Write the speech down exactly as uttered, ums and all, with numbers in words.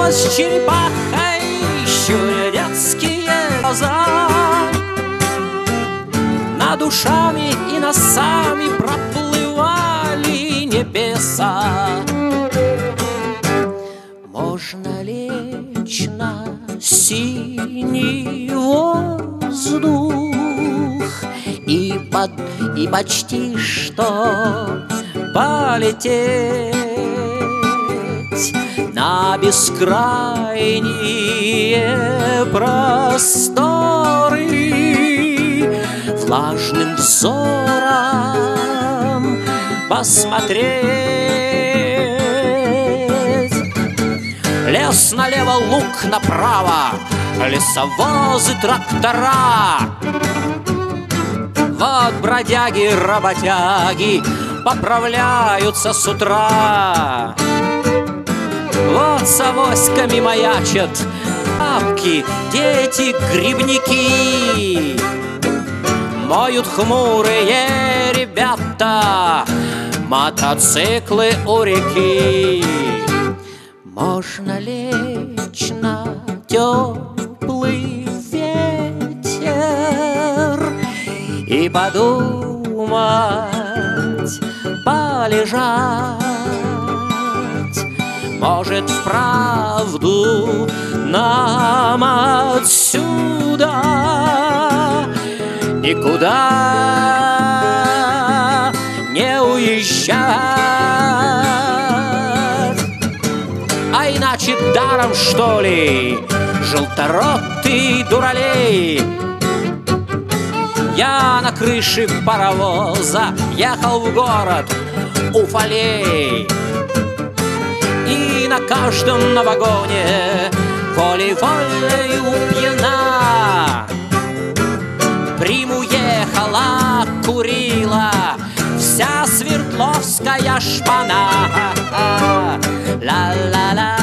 с черепахой, щуря детские глаза. Над душами и носами проплывали небеса. Можно лечь на синий воздух и, под, и почти что полететь на бескрайние просторы, влажным взором посмотреть. Лес налево, луг направо, лесовозы, трактора. Вот бродяги, работяги поправляются с утра. Вот с авоськами маячат бабки, дети, грибники. Моют хмурые ребята мотоциклы у реки. Можно лечь на теплый ветер и подумать, полежать. Может, вправду нам отсюда никуда не уезжать, а иначе даром, что ли, желторотый дуралей. Я на крыше паровоза ехал в город Уфалей, и на каждом на вагоне волей-волей упьяна приму ехала, курила вся Свердловская шпана. Ла-ла-ла.